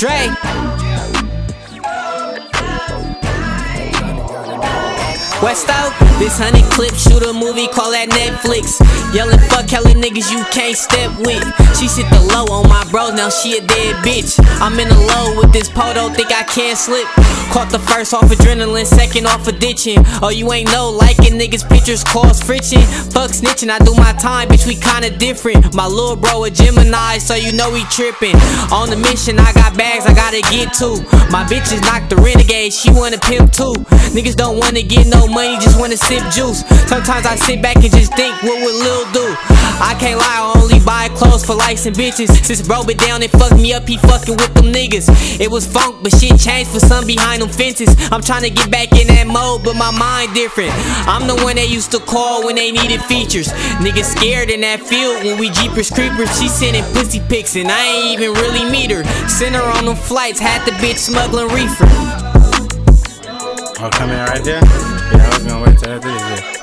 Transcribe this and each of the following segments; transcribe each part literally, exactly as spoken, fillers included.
Dre. West out, this honey clip, shoot a movie, call that Netflix. Yelling fuck Kelly niggas you can't step with. She sit the low on my bros, now she a dead bitch. I'm in the low with this po, don't think I can slip. Caught the first off adrenaline, second off of ditching. Oh, you ain't know, liking niggas pictures cause friction. Fuck snitching, I do my time, bitch, we kinda different. My little bro a Gemini, so you know he trippin'. On the mission, I got bags I gotta get to. My bitches knocked the renegade, she wanna pimp too. Niggas don't wanna get no money, just wanna sip juice. Sometimes I sit back and just think, what would Lil do? I can't lie, I only buy clothes for likes and bitches. Since bro been down and fucked me up, he fucking with them niggas. It was funk, but shit changed for some behind them fences. I'm trying to get back in that mode, but my mind different. I'm the one they used to call when they needed features. Niggas scared in that field when we Jeepers Creepers. She sending pussy pics and I ain't even really meet her. Sent her on them flights, had the bitch smuggling reefer. Oh, come in right there? Yeah, I was gonna wait till after this. Yeah.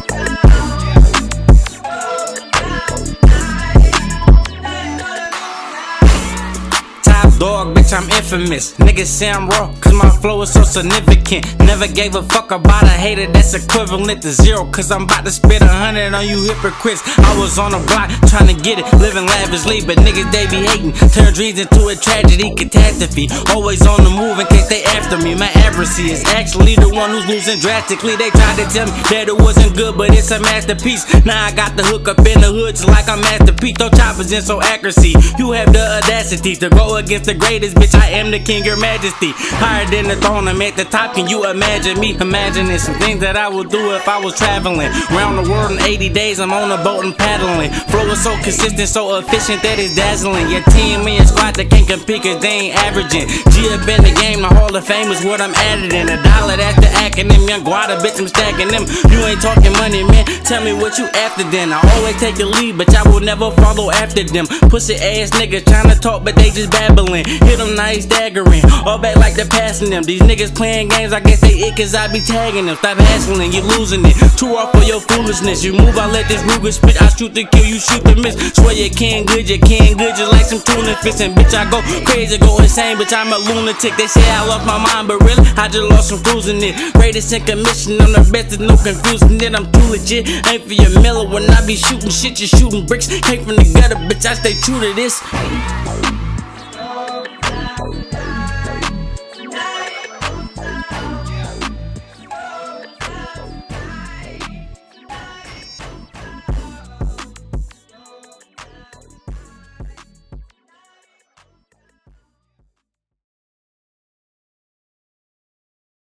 Dog, bitch, I'm infamous. Niggas say I'm raw, cause my flow is so significant. Never gave a fuck about a hater that's equivalent to zero. Cause I'm about to spit a hundred on you hypocrites. I was on the block trying to get it, living lavishly, but niggas they be hating. Turn dreams into a tragedy, catastrophe. Always on the move in case they after me. My accuracy is actually the one who's losing drastically. They tried to tell me that it wasn't good, but it's a masterpiece. Now I got the hook up in the hood just like I'm Master P. Throw choppers in so accuracy. You have the audacity to go against the greatest, bitch, I am the king, your majesty. Higher than the throne, I'm at the top, can you imagine me? Imagining some things that I would do if I was traveling around the world in eighty days, I'm on a boat and paddling. Flow is so consistent, so efficient that it's dazzling. Your team and your squad that can't compete cause they ain't averaging. G up in the game, the Hall of Fame is what I'm added in. A dollar, that's the acronym, young guada, bitch, I'm stacking them. You ain't talking money, man, tell me what you after then. I always take the lead, but I will never follow after them. Pussy ass niggas trying to talk, but they just babbling. Hit them nice staggering, all back like they're passing them. These niggas playing games, I guess they it cause I be tagging them. Stop hassling, you losing it. Too off for your foolishness. You move, I let this Ruger spit. I shoot to kill, you shoot to miss. Swear you can good, you can good, just like some tuna fish. And bitch, I go crazy, go insane, bitch, I'm a lunatic. They say I lost my mind, but really, I just lost some cruising it. Greatest in commission, I'm the best, there's no confusing it. I'm too legit, ain't for your miller when I be shooting shit, you shooting bricks. Came from the gutter, bitch, I stay true to this.